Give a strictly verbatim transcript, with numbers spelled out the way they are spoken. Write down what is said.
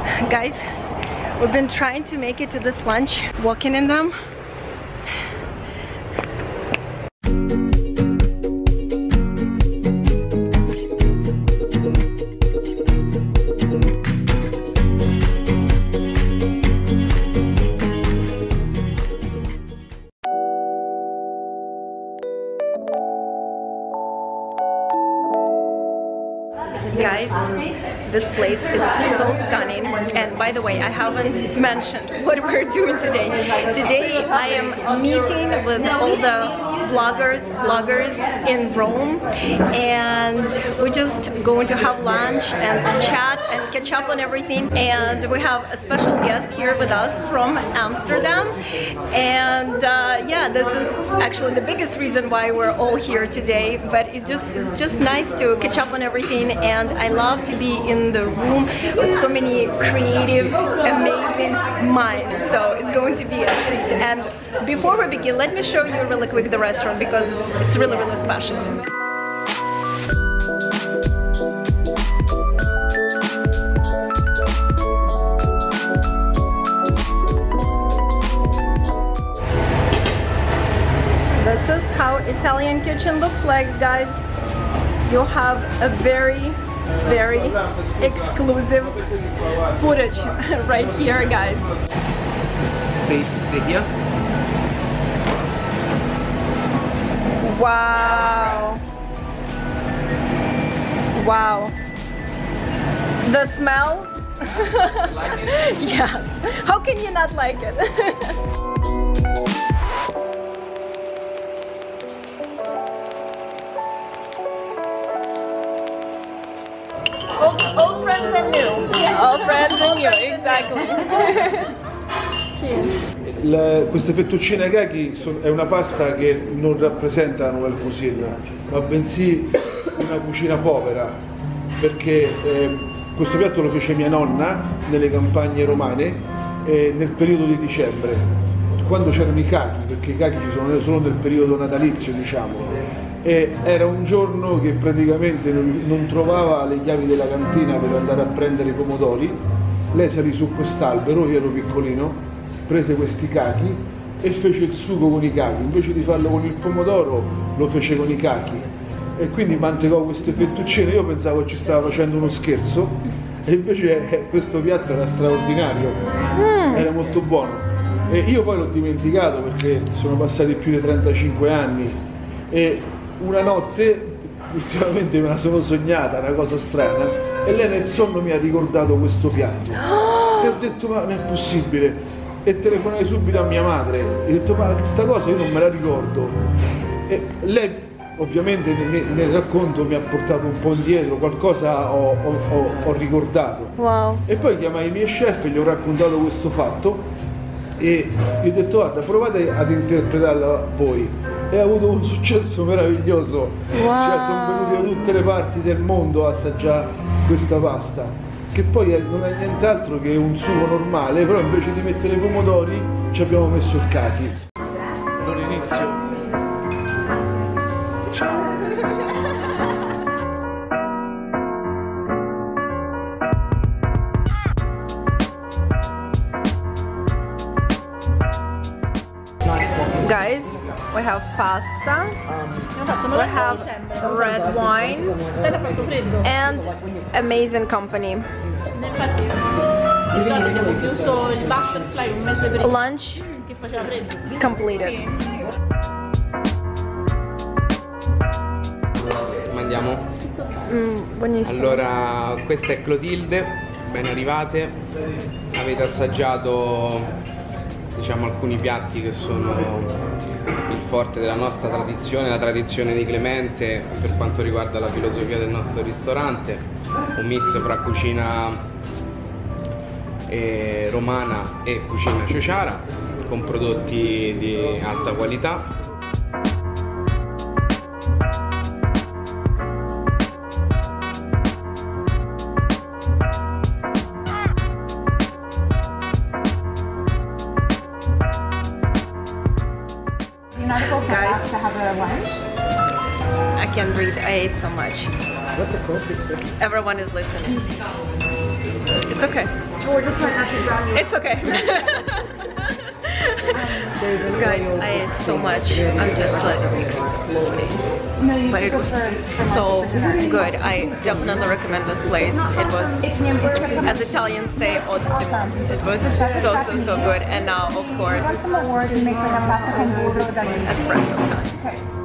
Guys, we've been trying to make it to this lunch, walking in them. Guys, this place is so stunning, and by the way, I haven't mentioned what we're doing today. Today I am meeting with all the vloggers, vloggers in Rome, and we're just going to have lunch and chat and catch up on everything. And we have a special guest here with us from Amsterdam, and uh, yeah, this is actually the biggest reason why we're all here today. But it just it's just nice to catch up on everything, and I love to be in the room with so many creative, amazing minds. So it's going to be a treat. And before we begin, let me show you really quick the restaurant, because it's, it's really, really special. This is how Italian kitchen looks like, guys. You have a very, very exclusive footage right here, guys. Stay, stay here. Wow. Wow. The smell? Like it? Yes. How can you not like it? Old, old friends and new. Yeah. Old friends and new, exactly. La, queste fettuccine kaki son, è una pasta che non rappresenta la Nouvelle Cuisine, ma bensì una cucina povera, perché eh, questo piatto lo fece mia nonna nelle campagne romane eh, nel periodo di dicembre, quando c'erano i kaki, perché i kaki ci sono solo nel periodo natalizio, diciamo. E era un giorno che praticamente non, non trovava le chiavi della cantina per andare a prendere i pomodori. Lei salì su quest'albero, io ero piccolino, prese questi cachi e fece il sugo con i cachi. Invece di farlo con il pomodoro lo fece con i cachi, e quindi mantecò queste fettuccine. Io pensavo ci stava facendo uno scherzo, e invece eh, questo piatto era straordinario, mm. era molto buono. E io poi l'ho dimenticato perché sono passati più di trentacinque anni, e una notte ultimamente me la sono sognata, una cosa strana, e lei nel sonno mi ha ricordato questo piatto. E ho detto: ma non è possibile. E telefonai subito a mia madre e ho detto: ma questa cosa io non me la ricordo. E lei ovviamente nel, nel racconto mi ha portato un po' indietro, qualcosa ho, ho, ho, ho ricordato. Wow. E poi chiamai i miei chef e gli ho raccontato questo fatto, e gli ho detto: guarda, provate ad interpretarla voi. E ha avuto un successo meraviglioso. Wow. Cioè, sono venuti da tutte le parti del mondo a assaggiare questa pasta, che poi non è nient'altro che un sugo normale, però invece di mettere i pomodori ci abbiamo messo il kaki. Non inizio. guys, we have pasta, we have red wine, and amazing company. Lunch completed. Mandiamo? Mm, buonissimo. Allora, questa è Clotilde, ben arrivate. Avete assaggiato, diciamo, alcuni piatti che sono il forte della nostra tradizione, la tradizione di Clemente per quanto riguarda la filosofia del nostro ristorante, un mix fra cucina eh, romana e cucina ciociara con prodotti di alta qualità. Guys, I can't breathe. I ate so much. Everyone is listening. It's okay. We're just trying not to drown you. It's okay. Guys, I ate so much. I'm just like exploding. But it was so good. I definitely recommend this place. It was, as Italians say, ottimo. It was so, so, so good. And now, of course, espresso time.